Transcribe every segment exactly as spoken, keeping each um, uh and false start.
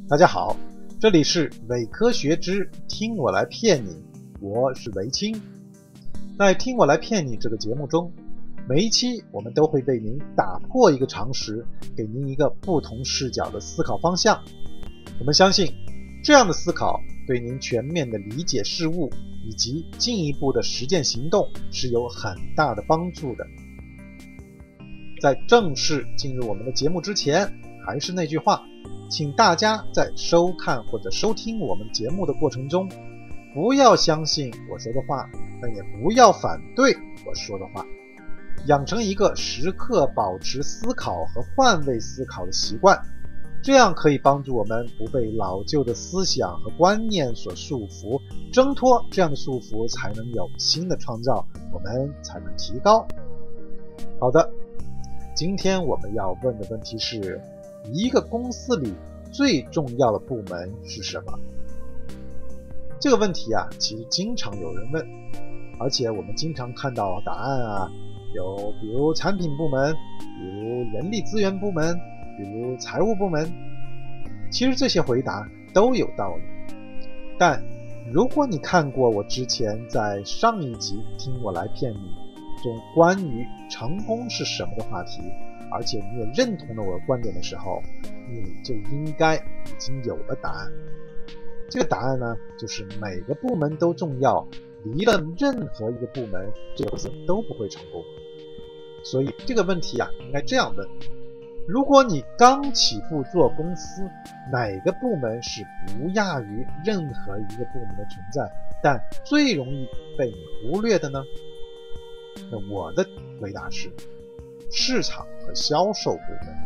大家好，这里是伪科学之听我来骗你，我是韦青。在听我来骗你这个节目中，每一期我们都会为您打破一个常识，给您一个不同视角的思考方向。我们相信这样的思考对您全面的理解事物以及进一步的实践行动是有很大的帮助的。在正式进入我们的节目之前，还是那句话，请大家在收看或者收听我们节目的过程中，不要相信我说的话，但也不要反对我说的话，养成一个时刻保持思考和换位思考的习惯，这样可以帮助我们不被老旧的思想和观念所束缚，挣脱这样的束缚，才能有新的创造，我们才能提高。好的，今天我们要问的问题是，一个公司里最重要的部门是什么？这个问题啊，其实经常有人问，而且我们经常看到答案啊，有比如产品部门，比如人力资源部门，比如财务部门。其实这些回答都有道理，但如果你看过我之前在上一集听我来骗你中关于成功是什么的话题，而且你也认同了我的观点的时候，你就应该已经有了答案。这个答案呢，就是每个部门都重要，离了任何一个部门，这个公司都不会成功。所以这个问题啊，应该这样问：如果你刚起步做公司，哪个部门是不亚于任何一个部门的存在，但最容易被你忽略的呢？那我的回答是市场和销售部门。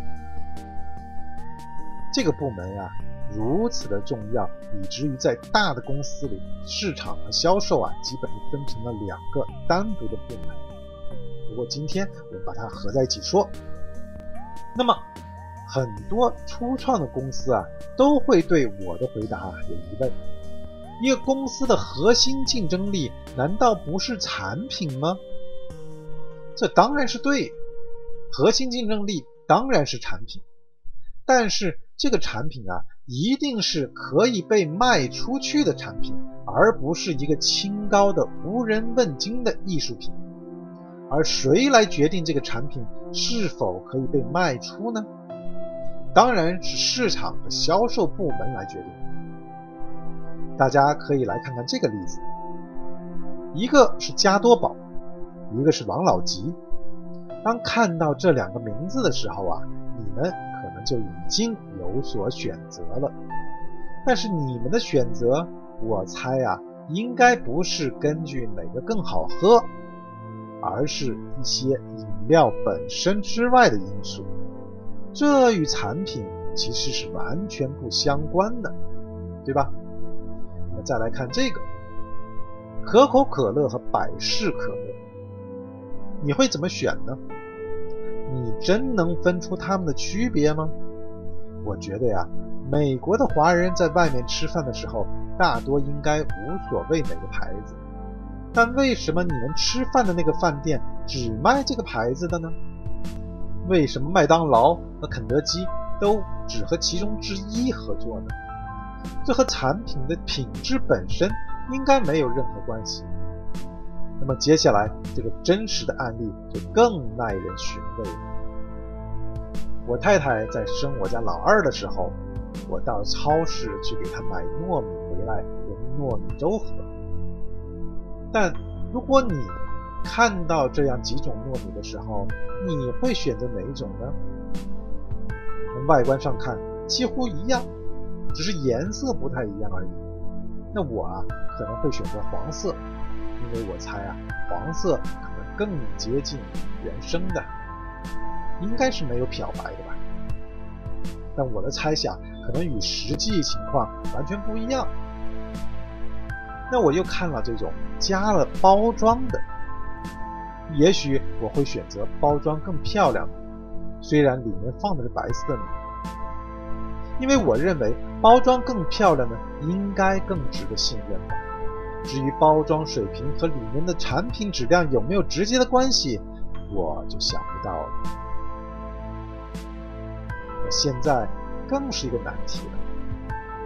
这个部门啊，如此的重要，以至于在大的公司里，市场和销售啊，基本是分成了两个单独的部门。不过今天我们把它合在一起说。那么很多初创的公司啊，都会对我的回答有疑问：一个公司的核心竞争力难道不是产品吗？这当然是对，核心竞争力当然是产品，但是这个产品啊，一定是可以被卖出去的产品，而不是一个清高的无人问津的艺术品。而谁来决定这个产品是否可以被卖出呢？当然是市场和销售部门来决定。大家可以来看看这个例子，一个是加多宝，一个是王老吉。当看到这两个名字的时候啊，你们可能就已经有所选择了。但是你们的选择，我猜啊，应该不是根据哪个更好喝，而是一些饮料本身之外的因素。这与产品其实是完全不相关的，对吧？我们再来看这个，可口可乐和百事可乐，你会怎么选呢？你真能分出它们的区别吗？我觉得呀，美国的华人在外面吃饭的时候，大多应该无所谓哪个牌子。但为什么你们吃饭的那个饭店只卖这个牌子的呢？为什么麦当劳和肯德基都只和其中之一合作呢？这和产品的品质本身应该没有任何关系。那么接下来这个真实的案例就更耐人寻味了。我太太在生我家老二的时候，我到超市去给她买糯米回来用糯米粥喝。但如果你看到这样几种糯米的时候，你会选择哪一种呢？从外观上看几乎一样，只是颜色不太一样而已。那我啊可能会选择黄色，因为我猜啊黄色可能更接近原生的，应该是没有漂白的吧。但我的猜想可能与实际情况完全不一样。那我又看了这种加了包装的，也许我会选择包装更漂亮的，虽然里面放的是白色米，因为我认为包装更漂亮的应该更值得信任吧。至于包装水平和里面的产品质量有没有直接的关系，我就想不到了。那现在更是一个难题了。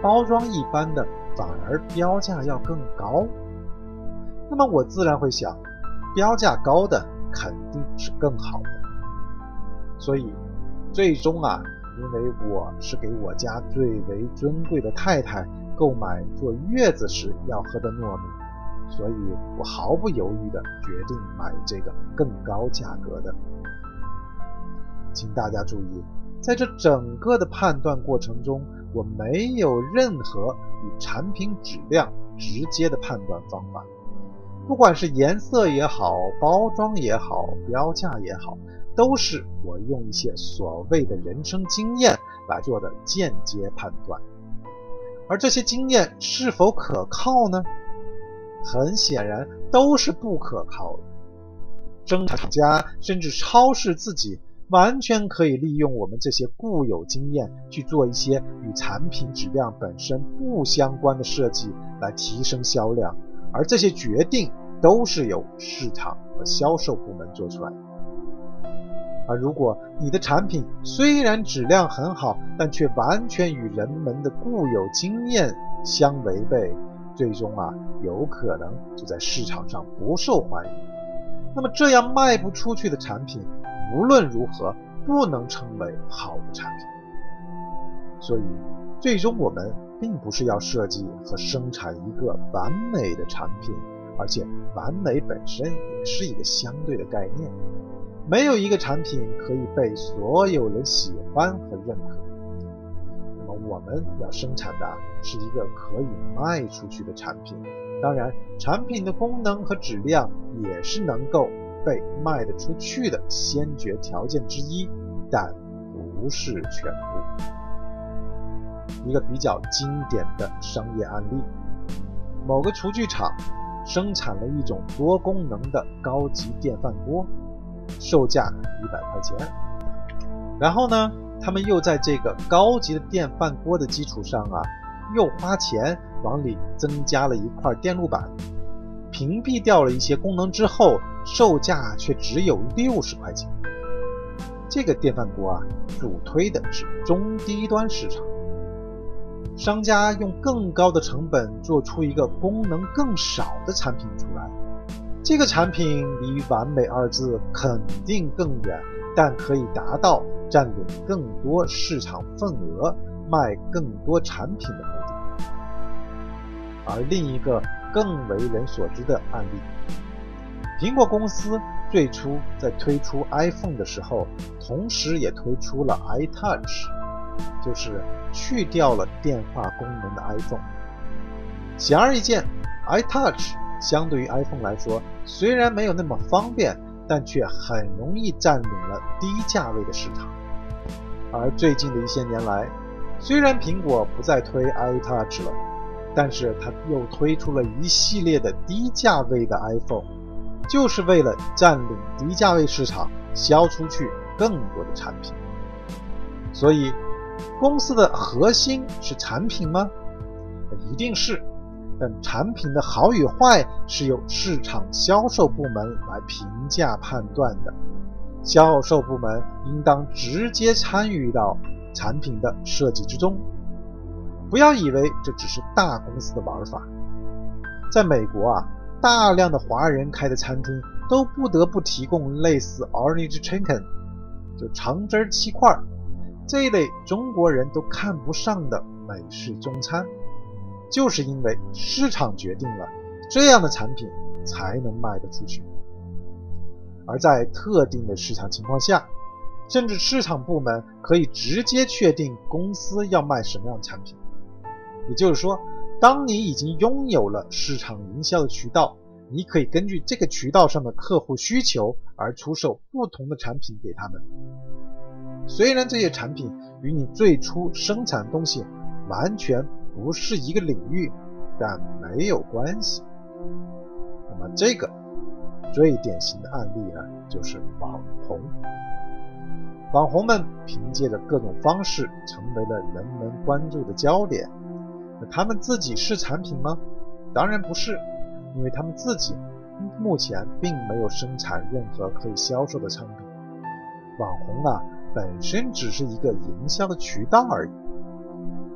包装一般的反而标价要更高？那么我自然会想，标价高的肯定是更好的。所以最终啊，因为我是给我家最为尊贵的太太购买坐月子时要喝的糯米，所以我毫不犹豫地决定买这个更高价格的。请大家注意，在这整个的判断过程中，我没有任何与产品质量直接的判断方法，不管是颜色也好，包装也好，标价也好，都是我用一些所谓的人生经验来做的间接判断。而这些经验是否可靠呢？很显然都是不可靠的。生产家甚至超市自己完全可以利用我们这些固有经验去做一些与产品质量本身不相关的设计来提升销量，而这些决定都是由市场和销售部门做出来的。而如果你的产品虽然质量很好，但却完全与人们的固有经验相违背，最终啊，有可能就在市场上不受欢迎。那么这样卖不出去的产品，无论如何不能称为好的产品。所以最终我们并不是要设计和生产一个完美的产品，而且完美本身也是一个相对的概念。没有一个产品可以被所有人喜欢和认可。那么我们要生产的是一个可以卖出去的产品，当然产品的功能和质量也是能够被卖得出去的先决条件之一，但不是全部。一个比较经典的商业案例，某个厨具厂生产了一种多功能的高级电饭锅，售价一百块钱。然后呢，他们又在这个高级的电饭锅的基础上啊，又花钱往里增加了一块电路板，屏蔽掉了一些功能之后，售价却只有六十块钱。这个电饭锅啊，主推的是中低端市场。商家用更高的成本做出一个功能更少的产品出来，这个产品离完美二字肯定更远，但可以达到占领更多市场份额，卖更多产品的目的。而另一个更为人所知的案例，苹果公司最初在推出 iPhone 的时候，同时也推出了 iTouch， 就是去掉了电话功能的 iPhone。显而易见， iTouch 相对于 iPhone 来说，虽然没有那么方便，但却很容易占领了低价位的市场。而最近的一些年来，虽然苹果不再推 iTouch 了，但是它又推出了一系列的低价位的 iPhone， 就是为了占领低价位市场，销出去更多的产品。所以公司的核心是产品吗？一定是，但产品的好与坏是由市场销售部门来评价判断的。销售部门应当直接参与到产品的设计之中，不要以为这只是大公司的玩法。在美国啊，大量的华人开的餐厅都不得不提供类似 Orange Chicken， 就橙汁鸡块这一类中国人都看不上的美式中餐，就是因为市场决定了这样的产品才能卖得出去。而在特定的市场情况下，甚至市场部门可以直接确定公司要卖什么样的产品。也就是说，当你已经拥有了市场营销的渠道，你可以根据这个渠道上的客户需求而出售不同的产品给他们。虽然这些产品与你最初生产的东西完全不是一个领域，但没有关系。那么这个最典型的案例呢，就是网红。网红们凭借着各种方式成为了人们关注的焦点。那他们自己是产品吗？当然不是，因为他们自己目前并没有生产任何可以销售的产品。网红啊，本身只是一个营销的渠道而已。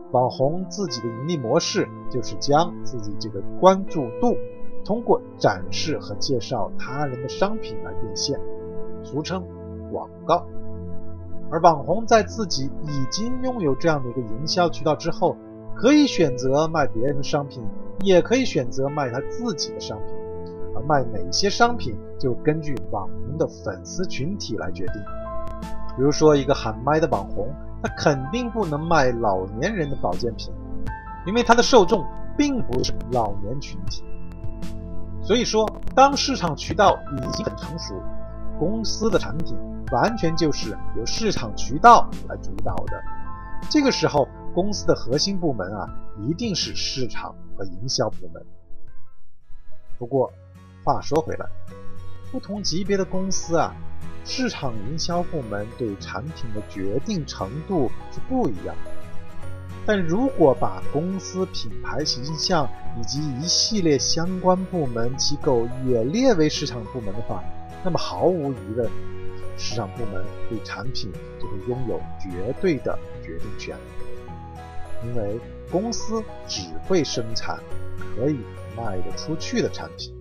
网红自己的盈利模式就是将自己这个关注度通过展示和介绍他人的商品来变现，俗称广告。而网红在自己已经拥有这样的一个营销渠道之后，可以选择卖别人的商品，也可以选择卖他自己的商品，而卖哪些商品就根据网红的粉丝群体来决定。比如说一个喊麦的网红，他肯定不能卖老年人的保健品，因为他的受众并不是老年群体。所以说，当市场渠道已经很成熟，公司的产品完全就是由市场渠道来主导的。这个时候，公司的核心部门啊，一定是市场和营销部门。不过，话说回来，不同级别的公司啊，市场营销部门对产品的决定程度是不一样的。但如果把公司品牌形象以及一系列相关部门机构也列为市场部门的话，那么毫无疑问，市场部门对产品就会拥有绝对的决定权，因为公司只会生产可以卖得出去的产品。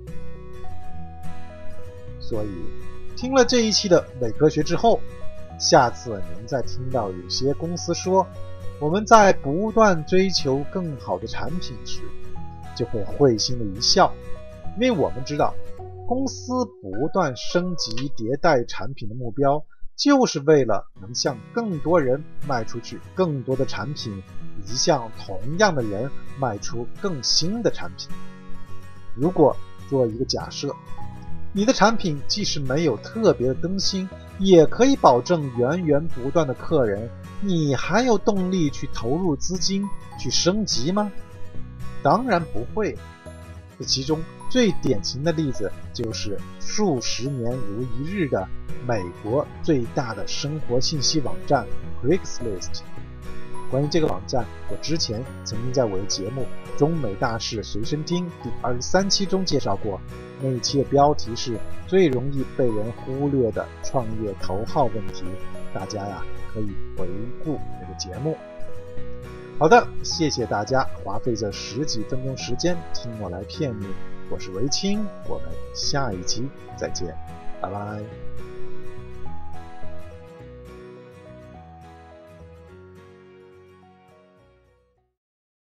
所以听了这一期的伪科学之后，下次您再听到有些公司说我们在不断追求更好的产品时，就会会心的一笑，因为我们知道公司不断升级迭代产品的目标，就是为了能向更多人卖出去更多的产品，以及向同样的人卖出更新的产品。如果做一个假设，你的产品即使没有特别的更新，也可以保证源源不断的客人，你还有动力去投入资金去升级吗？当然不会。这其中最典型的例子就是数十年如一日的美国最大的生活信息网站 Craigslist。 关于这个网站，我之前曾经在我的节目《中美大事随身听》第二十三期中介绍过，那一期的标题是最容易被人忽略的创业头号问题，大家呀可以回顾那个节目。好的，谢谢大家花费这十几分钟时间听我来骗你，我是维清，我们下一期再见，拜拜。